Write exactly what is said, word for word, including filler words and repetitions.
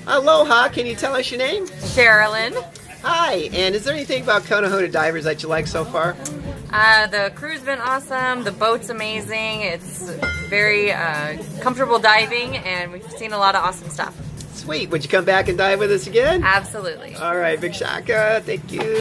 Aloha, can you tell us your name? Sharalyn. Hi, and is there anything about Kona Honu Divers that you like so far? Uh, the crew's been awesome, the boat's amazing, it's very uh, comfortable diving, and we've seen a lot of awesome stuff. Sweet, would you come back and dive with us again? Absolutely. All right, Big Shaka, thank you.